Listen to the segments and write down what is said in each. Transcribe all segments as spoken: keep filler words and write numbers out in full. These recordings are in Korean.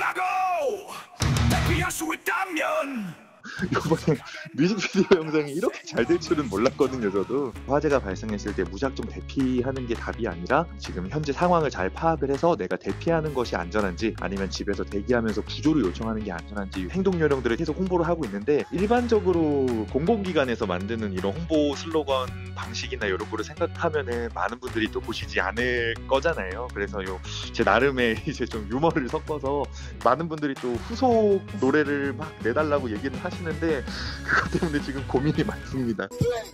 해보려고 대피할 수 있다면. 이번에 뮤직비디오 영상이 이렇게 잘 될 줄은 몰랐거든요. 저도 화재가 발생했을 때 무작정 대피하는 게 답이 아니라 지금 현재 상황을 잘 파악을 해서 내가 대피하는 것이 안전한지 아니면 집에서 대기하면서 구조를 요청하는 게 안전한지 행동 요령들을 계속 홍보를 하고 있는데, 일반적으로 공공기관에서 만드는 이런 홍보 슬로건 방식이나 이런 거를 생각하면은 많은 분들이 또 보시지 않을 거잖아요. 그래서 요 제 나름의 이제 좀 유머를 섞어서 많은 분들이 또 후속 노래를 막 내달라고 얘기를 하시는데 그것 때문에 지금 고민이 많습니다.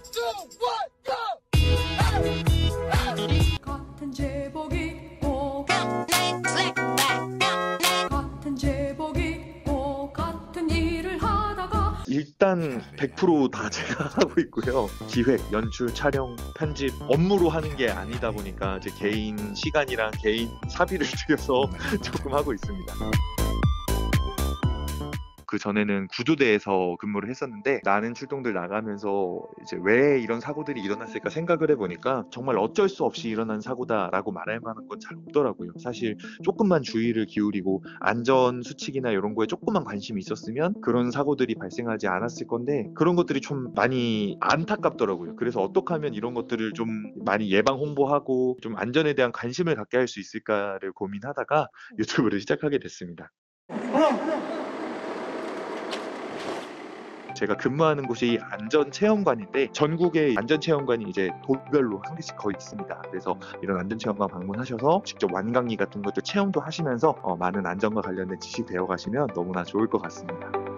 같은 제복 입고 같은 제복 입고 같은 일을 하다가 일단 백 퍼센트 다 제가 하고 있고요. 기획, 연출, 촬영, 편집 업무로 하는 게 아니다 보니까 제 개인 시간이랑 개인 사비를 들여서 조금 하고 있습니다. 그 전에는 구조대에서 근무를 했었는데, 나는 출동들 나가면서 이제 왜 이런 사고들이 일어났을까 생각을 해보니까 정말 어쩔 수 없이 일어난 사고다라고 말할 만한 건 잘 없더라고요. 사실 조금만 주의를 기울이고 안전 수칙이나 이런 거에 조금만 관심이 있었으면 그런 사고들이 발생하지 않았을 건데, 그런 것들이 좀 많이 안타깝더라고요. 그래서 어떻게 하면 이런 것들을 좀 많이 예방 홍보하고 좀 안전에 대한 관심을 갖게 할 수 있을까를 고민하다가 유튜브를 시작하게 됐습니다. 제가 근무하는 곳이 안전체험관인데, 전국에 안전체험관이 이제 도별로 한 개씩 거의 있습니다. 그래서 이런 안전체험관 방문하셔서 직접 완강리 같은 것도 체험도 하시면서 어, 많은 안전과 관련된 지식 배워가시면 너무나 좋을 것 같습니다.